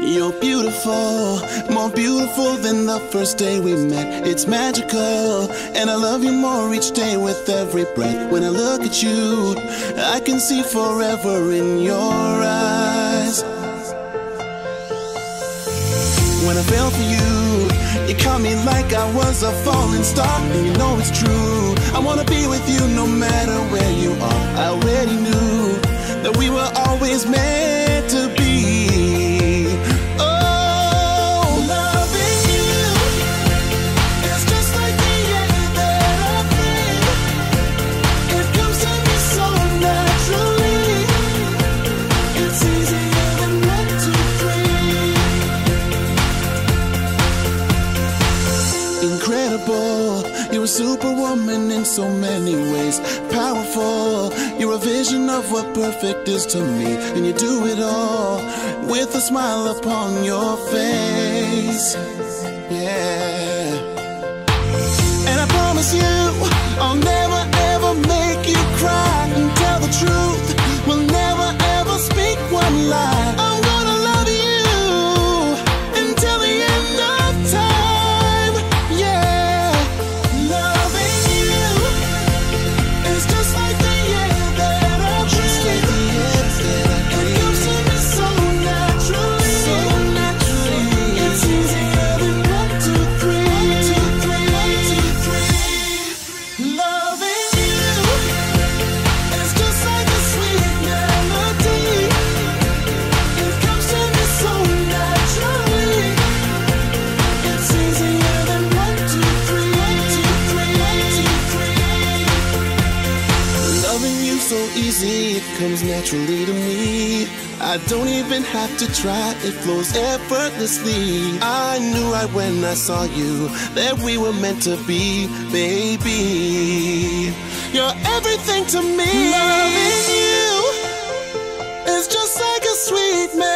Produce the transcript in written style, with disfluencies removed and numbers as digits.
You're beautiful, more beautiful than the first day we met. It's magical, and I love you more each day with every breath. When I look at you, I can see forever in your eyes. When I fell for you, you caught me like I was a falling star. And you know it's true, I wanna be with you no matter where you are. I already knew that we were always meant to be. You're a superwoman in so many ways. Powerful, you're a vision of what perfect is to me. And you do it all with a smile upon your face. Yeah. And I promise you, I'll never ever make you cry. And tell the truth, we'll never ever speak one lie. I'm gonna love you until the end of time. Yeah. Loving you is just like the air that I breathe. It comes to me so naturally. So naturally. It's easier than 1, 2, 3. 1, 2, 3. 1, 2, 3. Loving you is just like a sweet melody. It comes to me so naturally. It's easier than 1, 2, 3. 1, 2, 3. 1, 2, 3. Loving you so easy, it comes naturally to me. I don't even have to try, it flows effortlessly. I knew right when I saw you that we were meant to be, baby. You're everything to me. Loving you is just like a sweet melody.